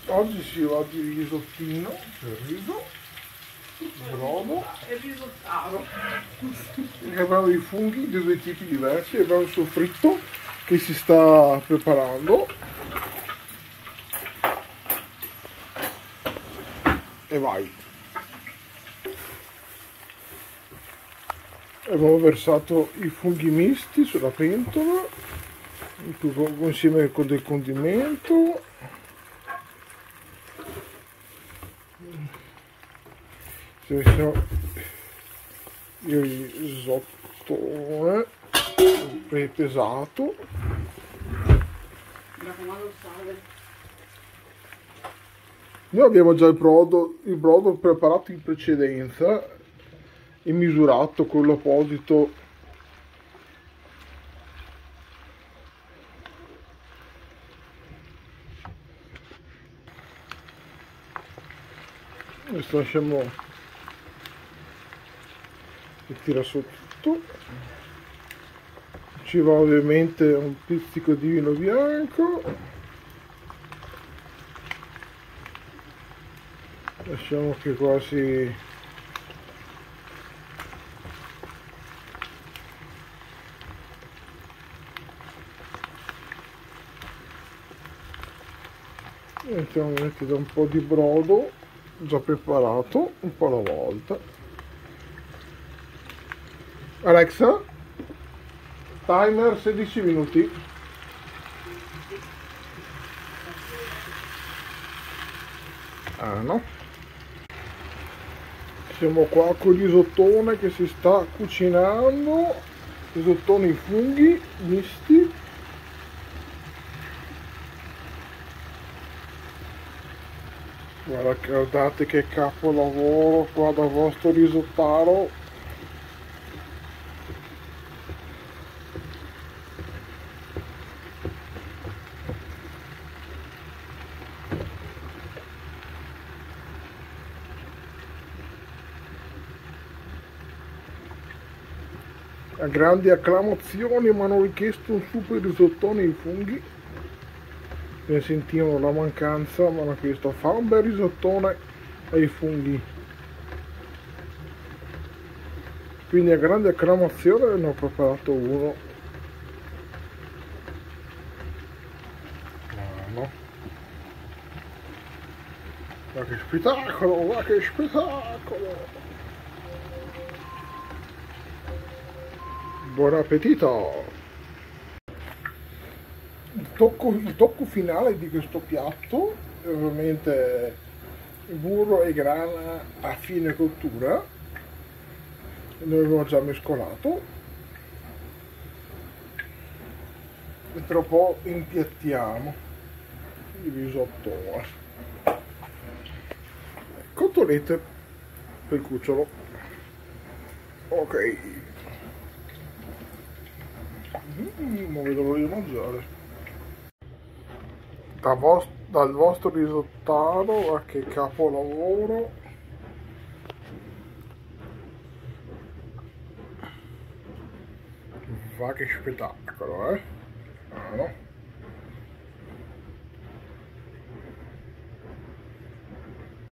Oggi si va di risottino per riso, brodo. E risottaro. Abbiamo i funghi di due tipi diversi, abbiamo il soffritto che si sta preparando. E vai. Abbiamo versato i funghi misti sulla pentola, insieme con del condimento. Io il risottone pesato. Mi raccomando il sale. Noi abbiamo già il brodo preparato in precedenza e misurato con l'apposito adesso lasciamo che tira su tutto. Ci va ovviamente un pizzico di vino bianco, lasciamo che quasi mettiamo da un po' di brodo già preparato, un po' alla volta. Alexa, timer 16 minuti. Ah no, siamo qua con il risottone che si sta cucinando, risottone ai funghi misti. Guardate che capolavoro qua dal vostro risottaro. A grandi acclamazioni mi hanno richiesto un super risottone ai funghi. Ne sentivano la mancanza, mi hanno chiesto fa un bel risottone ai funghi. Quindi a grande acclamazione ne ho preparato uno. No. Ma che spettacolo, ma che spettacolo! Buon appetito! Il tocco finale di questo piatto è ovviamente burro e grana a fine cottura. Noi abbiamo già mescolato e tra un po' impiattiamo il risotto. Cotolette per il cucciolo. Ok. Non vedo l'ora di mangiare. Dal vostro risottaro a che capolavoro. Va che spettacolo, eh? Ah, no?